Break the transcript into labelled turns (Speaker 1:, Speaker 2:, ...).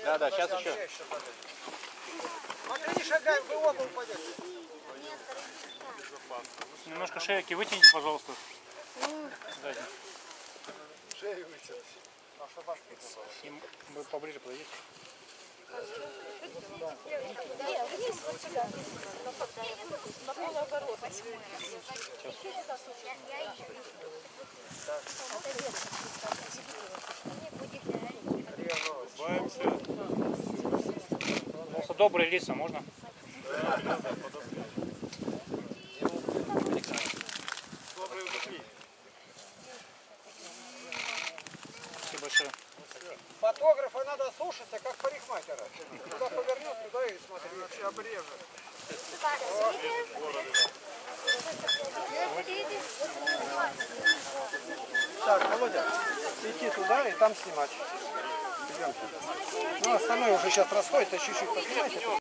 Speaker 1: Да, сейчас еще.
Speaker 2: Смотри, не шагай, вы оба упадете.
Speaker 3: Немножко шейки вытяните, пожалуйста. Дайте.
Speaker 2: Шею вытянуть.
Speaker 3: И вы поближе подойдите.
Speaker 4: Вниз вот сюда. На полуоборота.
Speaker 3: Просто добрые лица можно? Спасибо большое.
Speaker 2: Фотографа надо слушаться, как парикмахера. Куда повернет, туда и смотри. Вообще обрежет. Так, Володя, идти туда и там снимать. Идемте. Ну, остальное уже сейчас расходится, чуть-чуть поснимайте.